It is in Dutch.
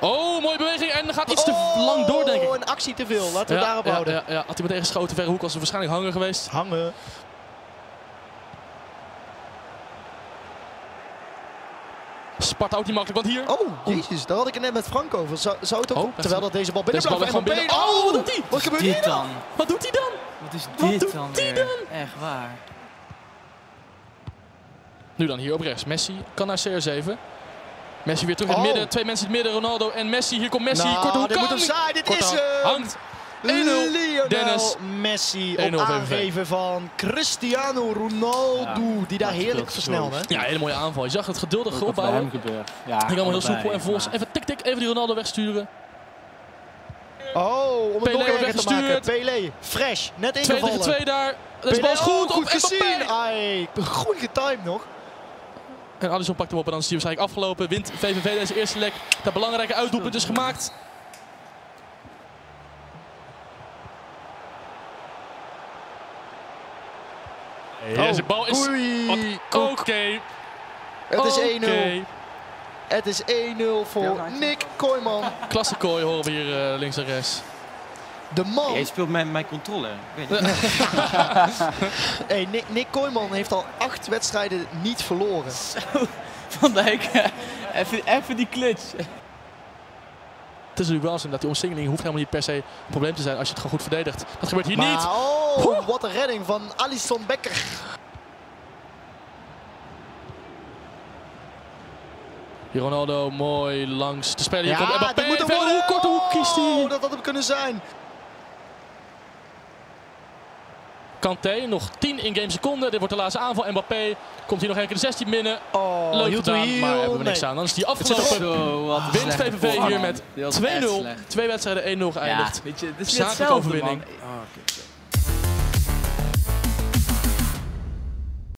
Oh, mooie beweging en gaat iets te lang door, denk ik. Oh, een actie te veel. Laten we daarop houden. Ja. Had hij meteen geschoten, verre hoek was er waarschijnlijk hanger geweest. Hangen. Sparta ook niet makkelijk, want hier... Oh, jezus, daar had ik het net met Frank over. Zou het ook... terwijl dat deze bal binnen Deze blijft. bal gewoon binnen. Oh, wat doet hij? Wat gebeurt hier dan? Wat doet hij dan? Wat is Wat dit doet dan die weer? dan? Echt waar. Nu dan hier op rechts. Messi kan naar CR7. Messi weer terug in het midden. Twee mensen in het midden. Ronaldo en Messi. Hier komt Messi. Nou, Korte hoek dit kan. moet hem zijn. Dit Korte is hangt. 1-0. Lionel Dennis. Messi 1-0 op VVV. aangeven van Cristiano Ronaldo. Die daar heerlijk versnelde. Ja, hele mooie aanval. Je zag het geduldig opbouwen. hem gebeurt. Ja, Ging allemaal heel allebei, soepel en volgens. Even tik, even die Ronaldo wegsturen. Oh, om het Pelé nog wordt erger te maken. weggestuurd. Pelé, fresh, net 2 ingevallen. tegen 2 daar. Deze bal is goed. goed Op gezien. Mbappé. Ai, goed getimed nog. En Alisson pakt hem op en dan is hij waarschijnlijk afgelopen. Wint VVV deze eerste leg. Dat belangrijke uitdoelpunt is gemaakt. Deze bal is oké. Het is 1-0. Het is 1-0 voor Nick Kooijman. Klasse kooi horen we hier links en rechts. De man. Jij speelt met mijn controller. Ik weet niet. Hey, Nick Kooijman heeft al 8 wedstrijden niet verloren. Van Dijk, even die clutch. Het is natuurlijk wel zo dat die omsingeling hoeft helemaal niet per se een probleem te zijn als je het gewoon goed verdedigt. Dat gebeurt hier niet. Oh, wat een redding van Alisson Becker. Hier Ronaldo mooi langs de speler. Hier Ja, komt Mbappé. dat moet hem Verre hoek, korte hoek kiest hij. Oh, dat had hem kunnen zijn. Kanté, nog 10 in-game seconden. Dit wordt de laatste aanval. Mbappé komt hier nog een keer de 16 binnen. Oh, Leuk heel gedaan, maar hebben we niks aan. Dan is die afgelopen. Wint VVV hier met 2-0. 2 wedstrijden, 1-0 geëindigd. Ja, weet je, het is Zakelijke hetzelfde, overwinning. man. Oh, okay.